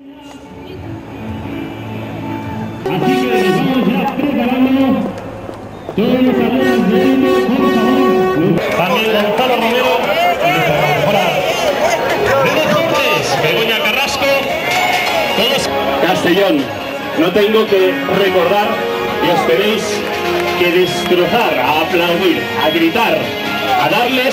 Así que nos vamos ya preparando todos los aviones de élite, por favor. También Gonzalo Romero, de Deportes, Begoña Carrasco, todos. Castellón, no tengo que recordar que os tenéis que destrozar, a aplaudir, a gritar, a darles.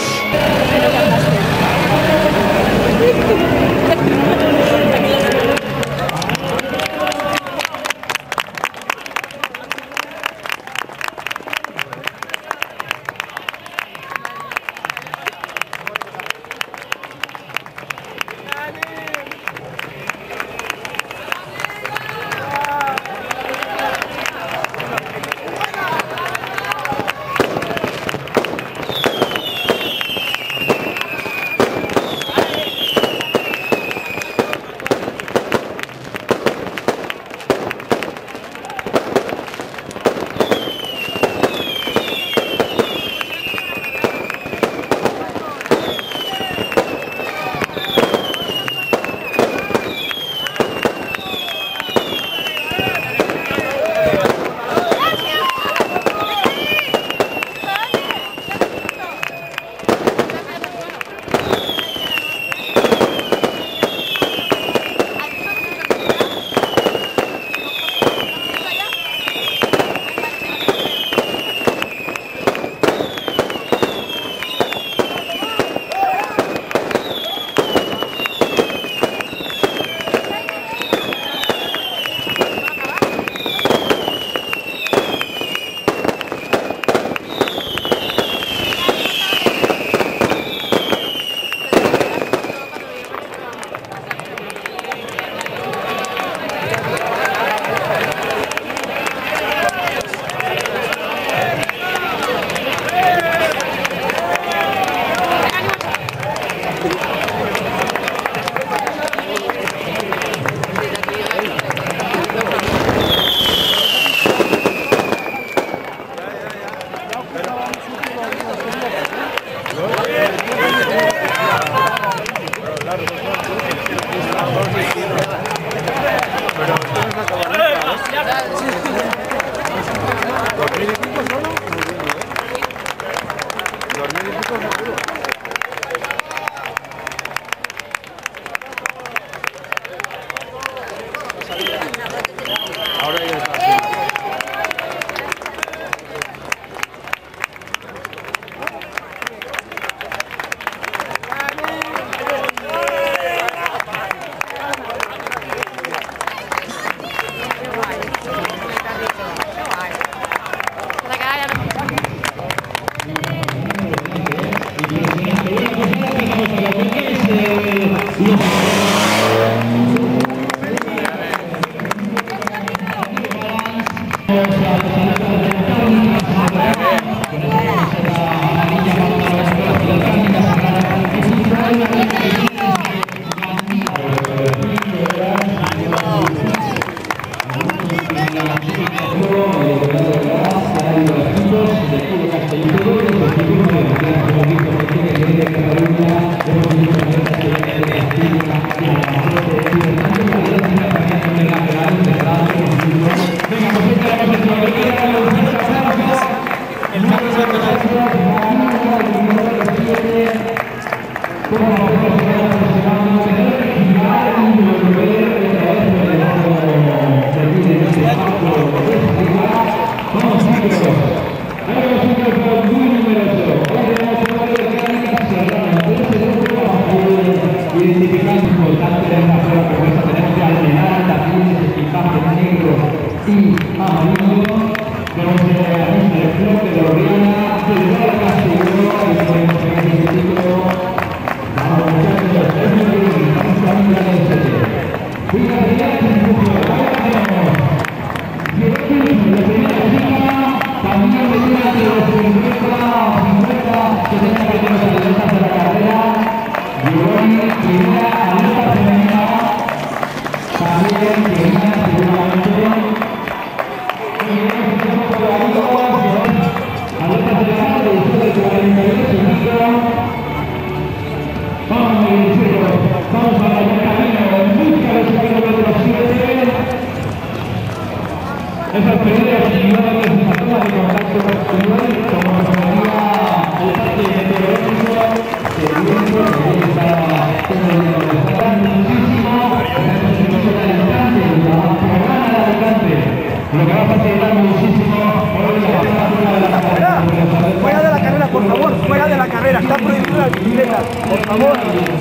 Vamos a la Por favor.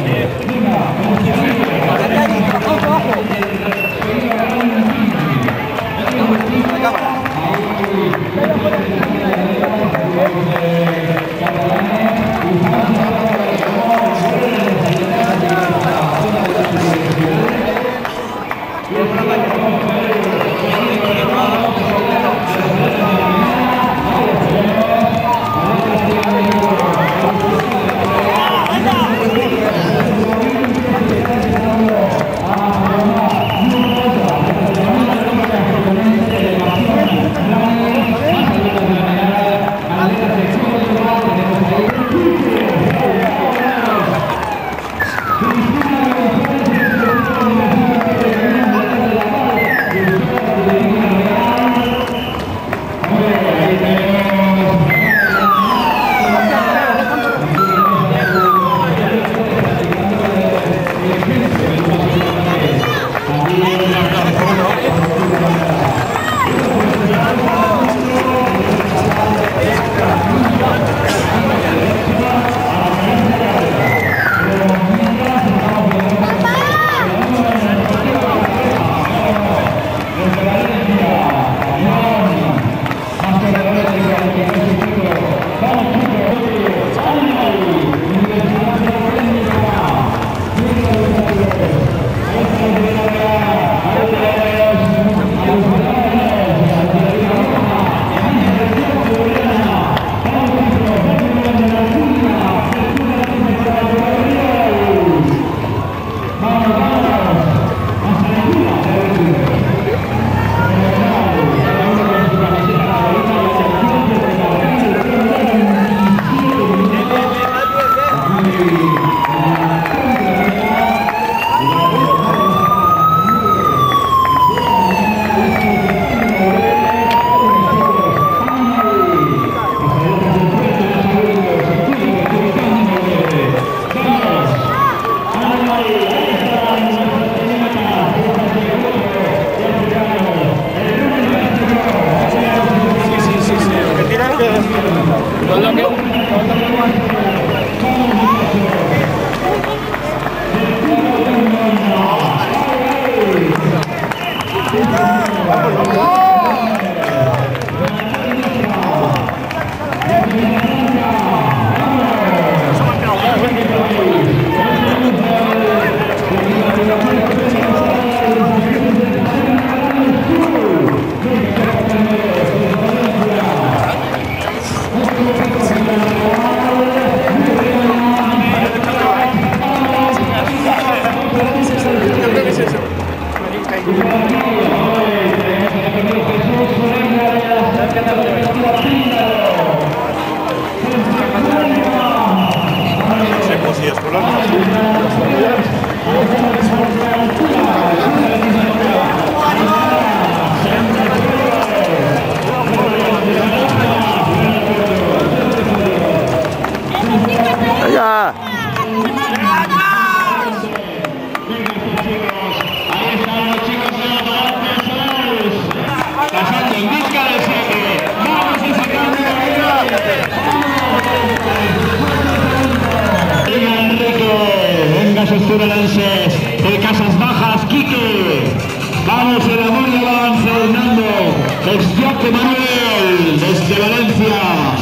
De Casas Bajas, Quique. Vamos, el amor de Alan Fernando. Exioque Manuel, desde Valencia.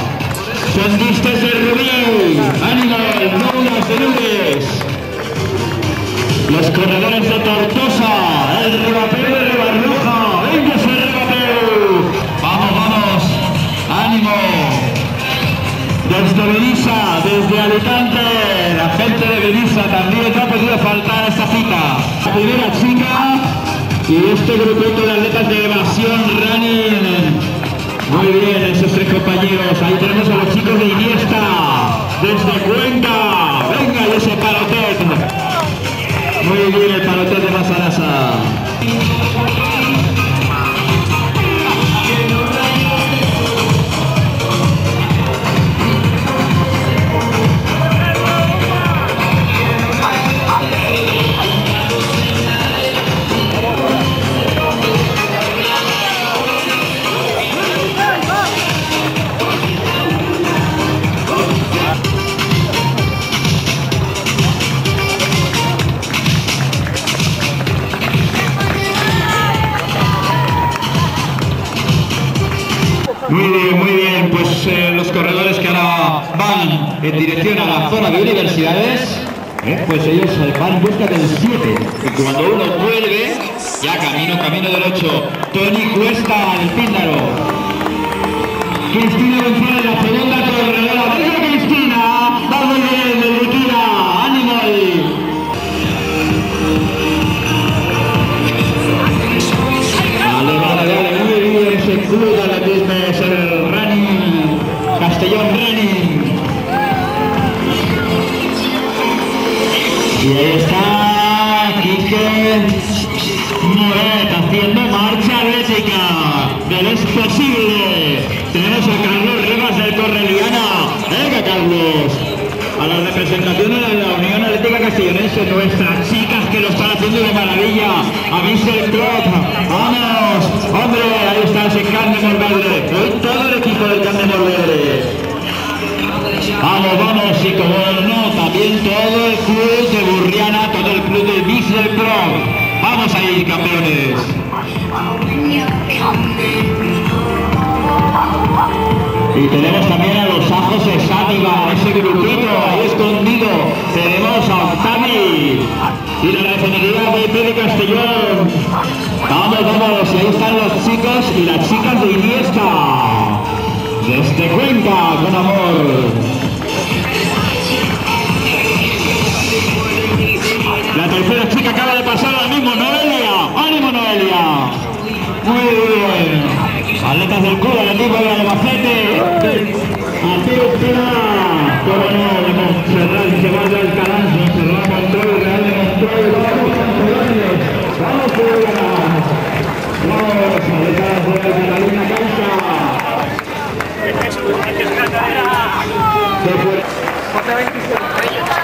Sendistes de Rubí. Ánimo, Núñez de Núñez. Los corredores de Tortosa. El rebateo de Barroja. Venga ese rebateo. Vamos, vamos. Ánimo. Desde Benissa, desde Alicante, la gente de Benissa también no ha podido faltar a esta cita. La primera chica y este grupito de atletas de evasión running. Muy bien, esos tres compañeros. Ahí tenemos a los chicos de Iniesta, desde Cuenca. Venga, y ese parotet. Muy bien, el parotet de Masarasa. Muy bien, pues los corredores que ahora van en dirección a la zona de universidades, pues ellos van en busca del 7, y cuando uno vuelve, ya camino del 8, Tony Cuesta, el Píndaro. Cristina González, la segunda corredora. ¡Venga Cristina! ¡Vamos bien, de rutina! ¡Ánimo ahí! Vale, muy bien ese club de atletismo, es el Running, Castellón Running. Y ahí está Quique Moret haciendo marcha atlética del Es Posible. Tenemos a Carlos Rivas del Correliana. Venga Carlos, a la representación de la Unión Atlética Castellonense, nuestras chicas que lo están haciendo de maravilla. A Mr. Club, vamos, hombre, ahí está ese Carmen Morvedre, todo el equipo del Carmen Morvedre. Vamos, y como no, también todo el club de Burriana, todo el club de Mr. Club. Vamos ahí, campeones. Y tenemos también a los Ajos de Sátiva, ese grupito ahí escondido. Tenemos a Octavi y la refinería de Castellón. Vamos, y ahí están los chicos y las chicas de Iniesta. Desde Cuenca, con amor. La tercera chica acaba de pasar ahora mismo, Noelia. ¡Ánimo, Noelia! Muy bien. Atletas del club, el equipo de Albacete. Aquí está, como no, de Montserrat, se vaya el Calanz, Montserrat Control, Real de Control, vamos campeones, vamos fuera. Vamos, atletas de Cataluña Caixa.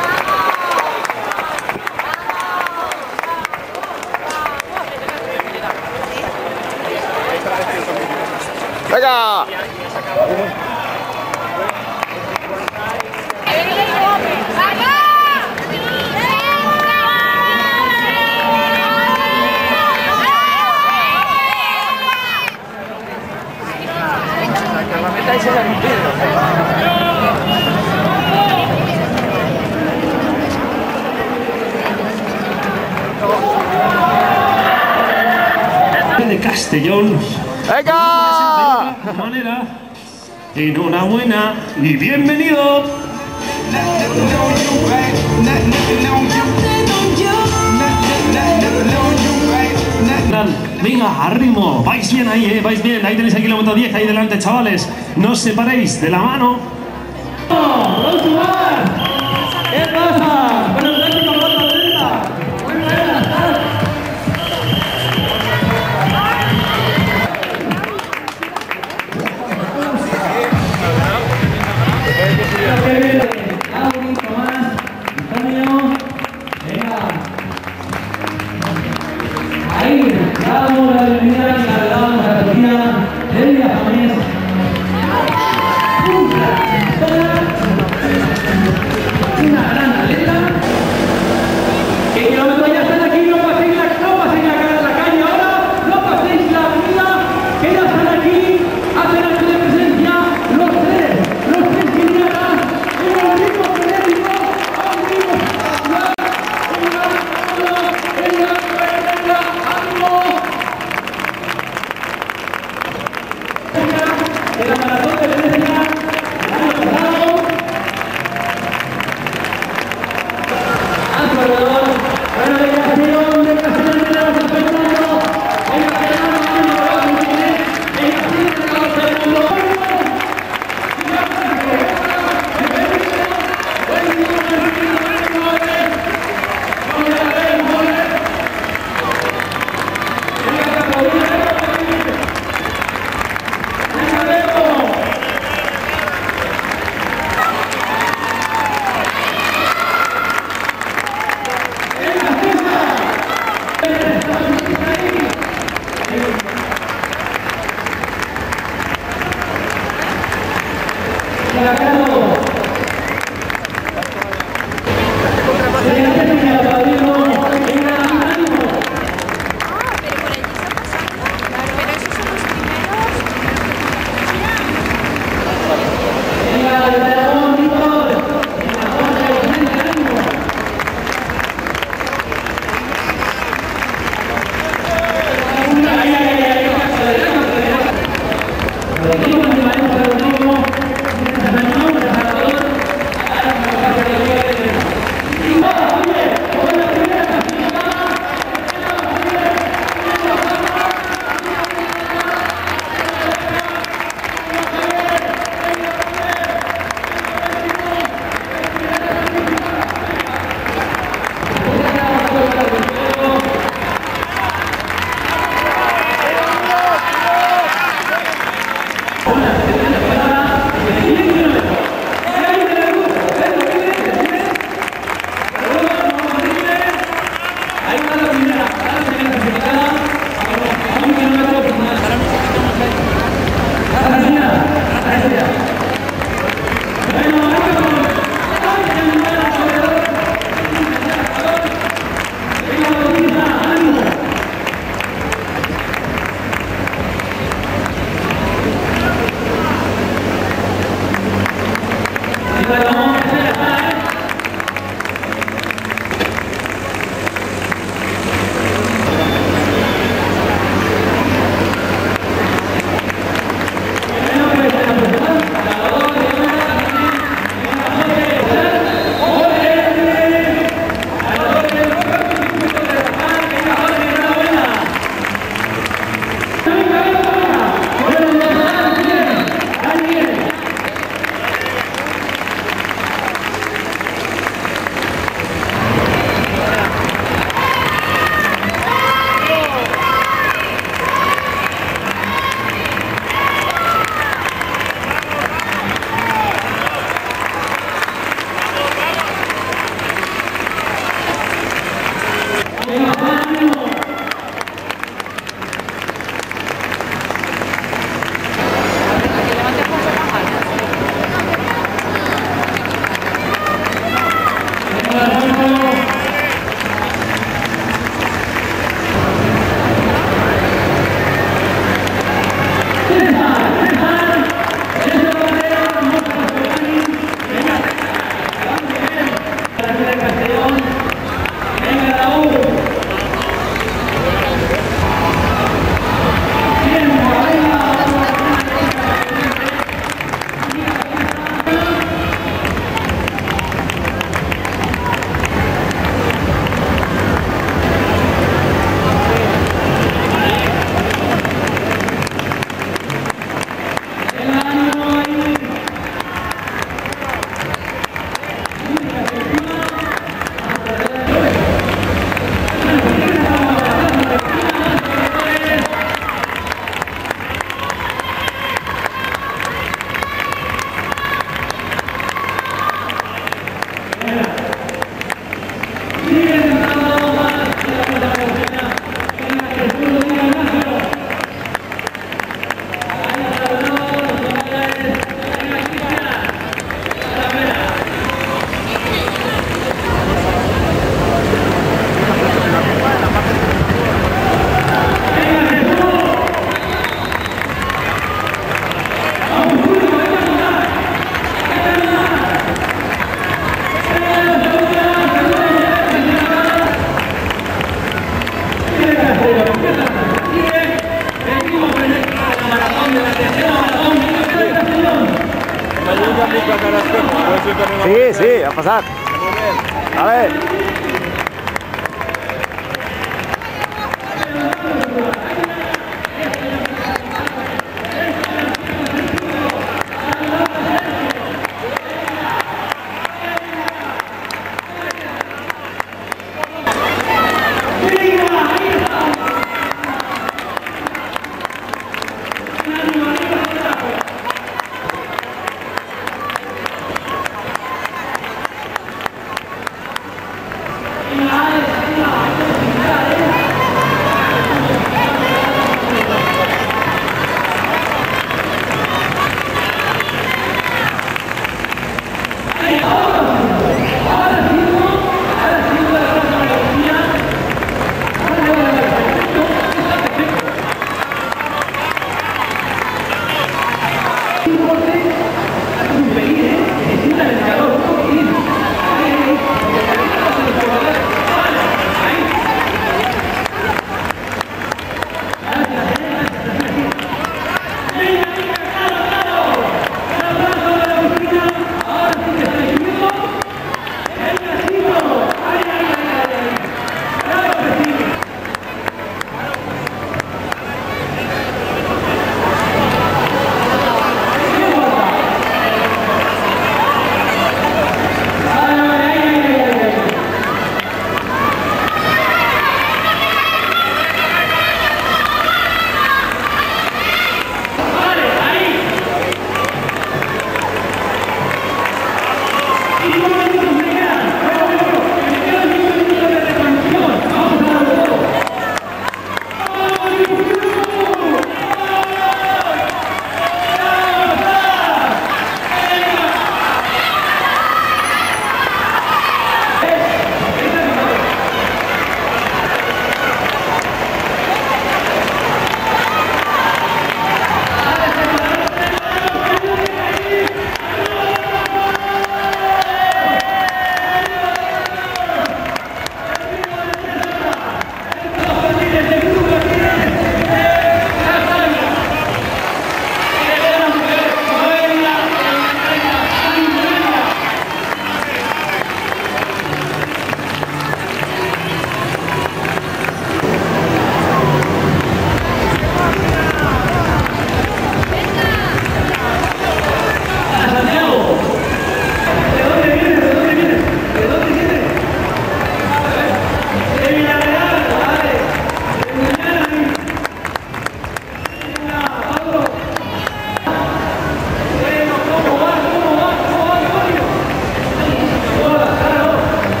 ¡Venga! De Castellón. ¡Venga! De manera, enhorabuena y bienvenido. Venga, arrimo, vais bien ahí, vais bien. Ahí tenéis el kilómetro 10, ahí delante, chavales. No os separéis de la mano. ¿Qué pasa? Buenos días, Sí, sí, a pasar. A ver.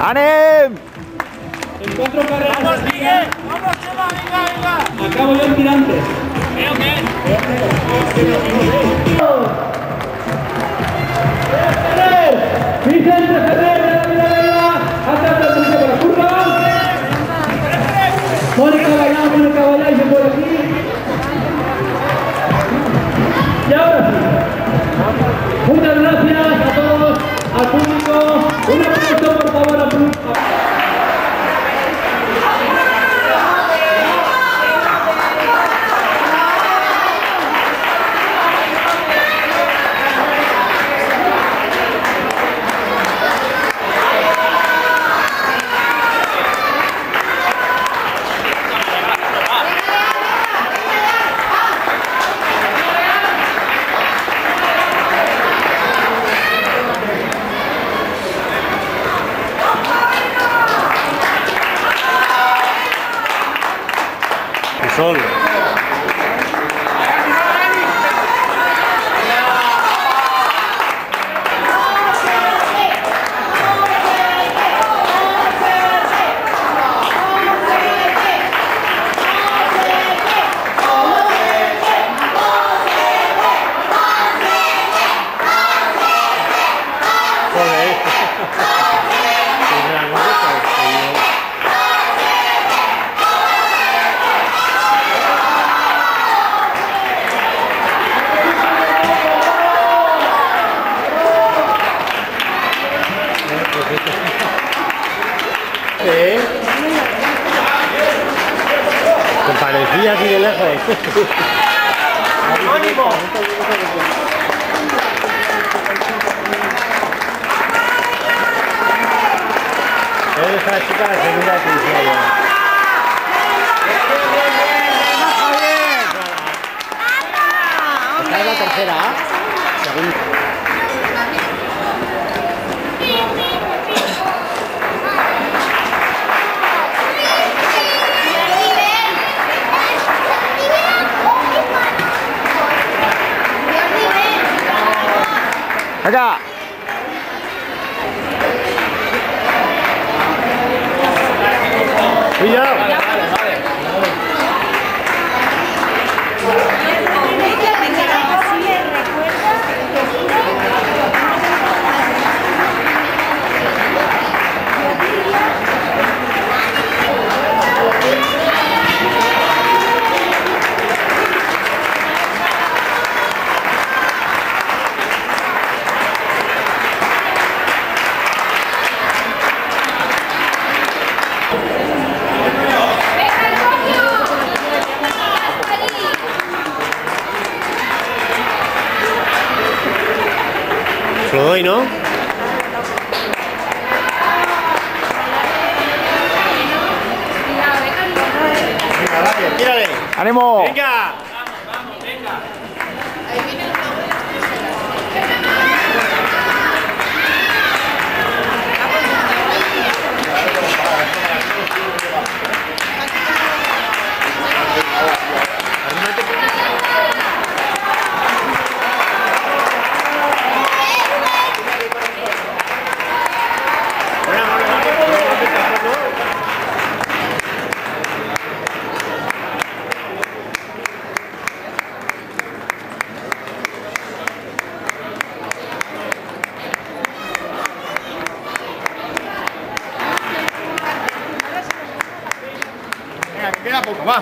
¡Anem! En 4 carreras. ¡Vamos, Miguel! ¡Vamos, Chema! ¡Venga, venga! Acabo yo en tirantes. ¿Veo qué? Vicente Ferrer, atrás del por la curva. Mónica Bailá, por aquí. Y ahora sí. Muchas gracias a todos, al público. Un aplauso, por favor, al público. Sol. Te parecía así de lejos. ¡Ánimo! Esta chica la segunda que decía yo. Esta es la tercera, segunda. ¡Acá! ¡Cuidado! Se lo doy, ¿no? Venga, vale, tírale. ¡Ánimo! ¡Venga! Queda poco, va.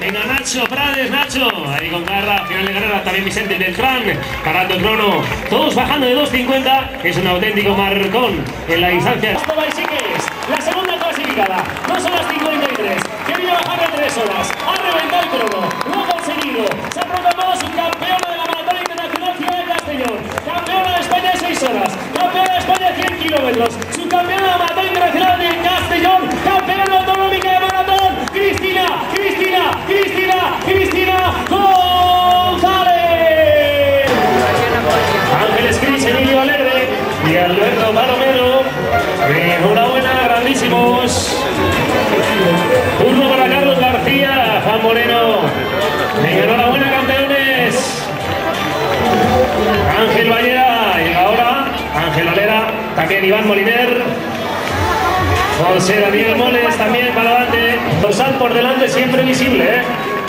Venga Nacho Prades, Nacho, ahí con Carla, final de carrera, también Vicente Beltrán, parando el crono, todos bajando de 2.50, es un auténtico marcón en la distancia. La segunda clasificada, 2 horas 53, que viene a bajar de 3 horas, ha reventado el crono, lo ha conseguido, se ha proclamado su campeona de la Maratón Internacional Ciudad de Castellón, campeona de España de 6 horas, campeona de España de 100 kilómetros, subcampeona de la Maratón Internacional de Castellón, campeona autonómica de maratón, Cristina González. Ángeles Cris, Emilio Alegre y Alberto Palomero, enhorabuena, grandísimos. Turno para Carlos García, Juan Moreno, enhorabuena, campeones. Ángel Ballera, llega ahora, Ángel Valera, también Iván Moliner, José Daniel Moles también para adelante, dorsal por delante siempre visible, ¿eh?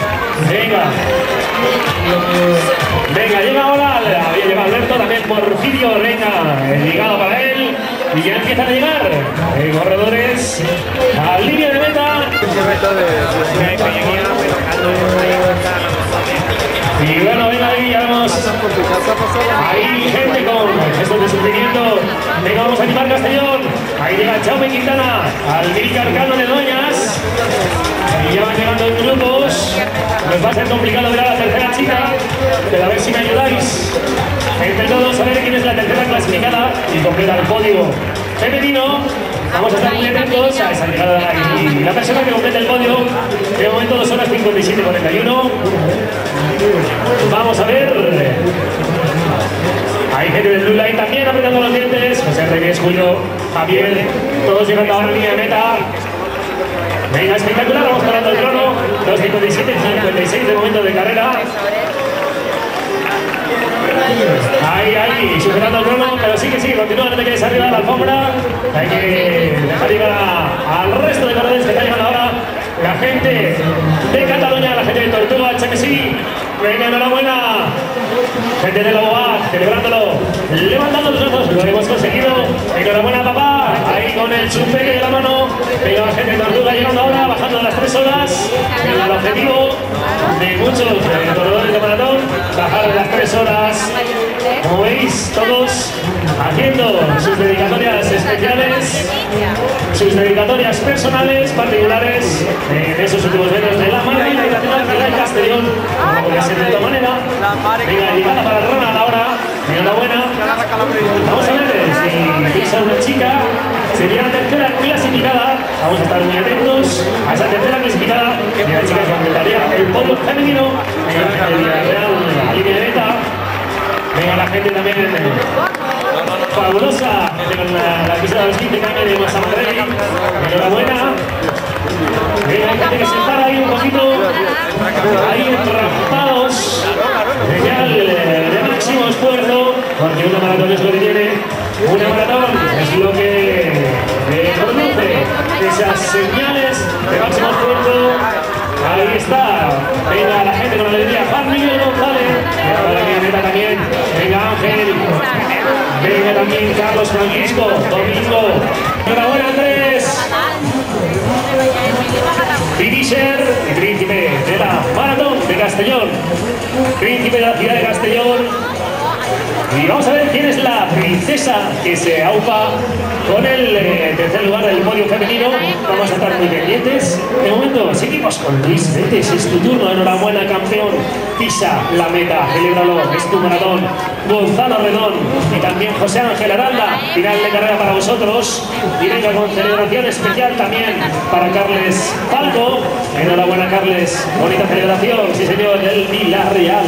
Venga, llega ahora, había llegado Alberto, también Porfirio, venga, llegado para él, y ya empiezan a llegar corredores a línea de meta. Y bueno, venga ahí, ya vemos ahí gente con gestos de sufrimiento. Venga, vamos a animar Castellón. Ahí llega Jaume Quintana, al Milcar Cano de Doñas. Y ya van llegando en grupos. Nos va a ser complicado ver a la tercera chica, pero a ver si me ayudáis. Entre todos a ver quién es la tercera clasificada y completa el podio femenino. Vamos a estar muy atentos a esa llegada y la persona que complete el podio, de momento 2 horas 57:41. Vamos a ver. Hay gente del Blue Line también apretando los dientes. José Reyes, Julio, Javier, todos llegando ahora a línea de meta. Venga, espectacular, vamos parando el crono. 2:57:56 de momento de carrera. Ahí, superando el crono, pero sí, continúa, no te quedes arriba de la alfombra. Hay que dejar llegar al resto de corredores que están llegando ahora. La gente de Cataluña, la gente de Tortuga, HMC. Venga, enhorabuena. Gente de la BOA, celebrándolo, levantando los brazos, lo hemos conseguido. Enhorabuena, papá. Ahí con el chupete de la mano. Venga, la gente de Tortuga llegando ahora, bajando a las 3 horas. Venga, el objetivo de muchos corredores de maratón, bajar de las 3 horas. Como veis, todos haciendo sus dedicatorias especiales, sus dedicatorias personales, particulares, en esos últimos metros de la Maratón Internacional de Castellón, como podría ser de otra manera. Venga, llegada para el Ronald ahora, enhorabuena. Vamos a ver si pisa una chica, sería la tercera clasificada. Vamos a estar muy atentos a esa tercera clasificada y la chica que completaría el podio femenino en la línea de meta. Venga, la gente también fabulosa, con la pista de los 15 cambios de Masamadrey. Enhorabuena. Venga, hay gente que se para ahí un poquito, ahí entrampados, señal de máximo esfuerzo, porque una maratón es lo que tiene, una maratón es lo que produce esas señales de máximo esfuerzo. Ahí está, venga la gente con alegría, Juan Miguel González, venga también, venga Ángel, venga también Carlos Francisco, Domingo, enhorabuena Andrés, Finisher, el príncipe de la Maratón de Castellón, príncipe de la ciudad de Castellón. Y vamos a ver quién es la princesa que se aupa con el tercer lugar del podio femenino. Vamos a estar muy pendientes. De momento seguimos con Luis Betes, es tu turno, enhorabuena campeón. Pisa la meta, celébralo, es tu maratón. Gonzalo Redón y también José Ángel Aranda, final de carrera para vosotros. Y venga con celebración especial también para Carles Falco. Enhorabuena Carles, bonita celebración, sí señor, del Villarreal.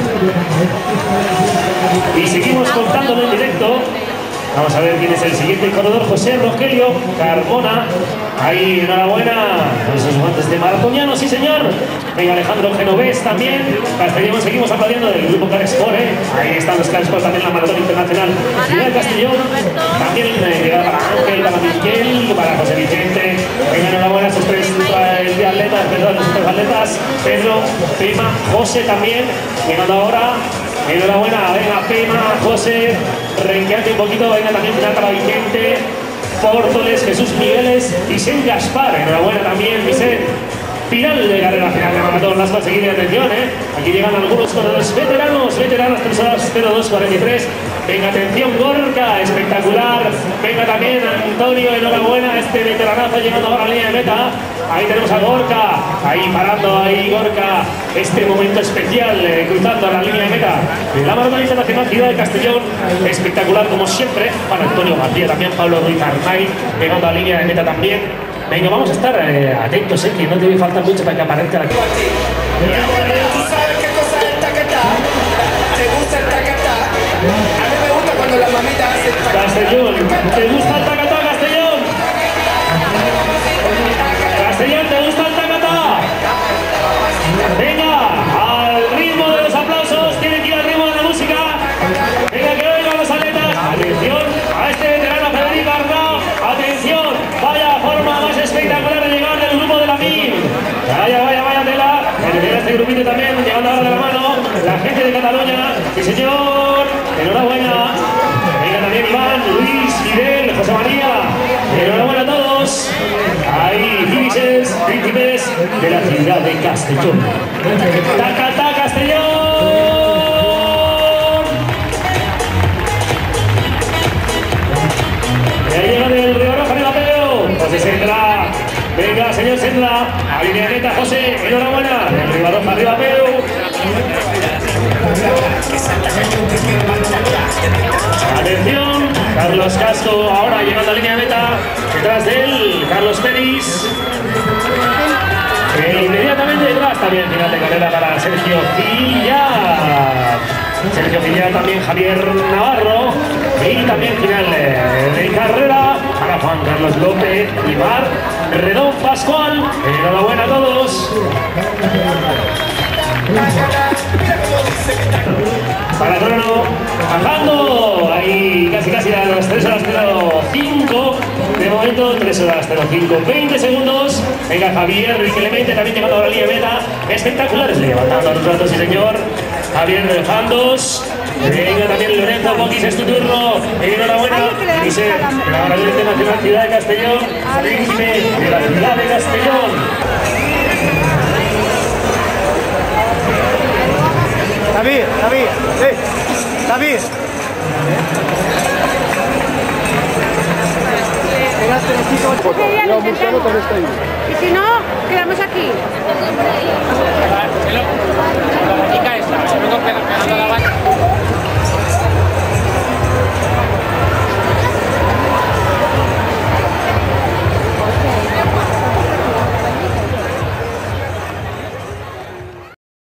Y seguimos contándolo en directo. Vamos a ver quién es el siguiente corredor, José Rogelio Carmona. Ahí, enhorabuena, con sus guantes de maratoniano, sí señor. Venga, Alejandro Genovés también. Castellón, seguimos aplaudiendo del grupo Carexport, ahí están los Carexport, también la Maratón Internacional Ciudad de Castellón. También para Ángel, para Miguel, para José Vicente. Venga, enhorabuena a sus tres atletas, Pedro, Pema, José también. Llegando ahora. Enhorabuena, venga, Pema, José, renqueate un poquito, venga también para Vicente, Pórtoles, Jesús Migueles, Vicente Gaspar, enhorabuena también, Vicente. final de carrera final de maratón. Las conseguidas, atención, aquí llegan algunos corredores veteranos, 3 horas 02:43. Venga, atención, Gorka, espectacular. Venga también Antonio, enhorabuena, este veteranazo llegando ahora a la línea de meta. Ahí tenemos a Gorka, ahí parando, ahí Gorka, este momento especial, cruzando a la línea de meta de la Maratón Internacional Ciudad de Castellón. Espectacular como siempre, para Antonio García, también Pablo Ruiz Arnaiz, llegando a la línea de meta también. Venga, vamos a estar atentos, que no debe faltar mucho para que aparezca aquí. ¿Tú sabes qué cosa es el tacatá? ¿Te gusta el tacatá? A mí me gusta cuando la mamita hace el tacatá. Castellón, ¿te gusta el tacatá, Castellón? Castellón, ¿te gusta el tacatá? Venga, al ritmo de los aplausos, tiene que ir al ritmo de la música. Venga, que oigan los atletas. Atención a este veterano Federico Arnau. Atención, vaya forma más espectacular de llegar del grupo de la MIM. Vaya tela. Este grupito también, llegando ahora de la mano. La gente de Cataluña. Sí, señor. Enhorabuena. Venga también Iván, Luis, Fidel, José María. Enhorabuena a todos. Ahí, príncipes de la ciudad de Castellón. ¡Tacatá, Castellón! Y ahí llega del Río Roja de Mateo, José Sendra. Venga, señor Sendra, a línea de meta, José, enhorabuena. Del Río Roja de Mateo. Atención, Carlos Casco, ahora llegando a línea de meta. Detrás de él, Carlos Peris. Inmediatamente detrás también final de carrera para Sergio Villar. Sergio Villar, también Javier Navarro. Y también final de carrera para Juan Carlos López y Mar Redón Pascual. Enhorabuena a todos. Para Crono, bajando, ahí casi a las 3 horas 05, de momento 3 horas 05, 20 segundos. Venga Javier Clemente también llegando a la línea de meta, espectaculares, levantando los brazos, sí señor. Javier Fandos, venga también Lorenzo Boquis, es tu turno, enhorabuena. Dice la Maratón Internacional Ciudad de Castellón, príncipe de la ciudad de Castellón. David. Y si no, quedamos aquí.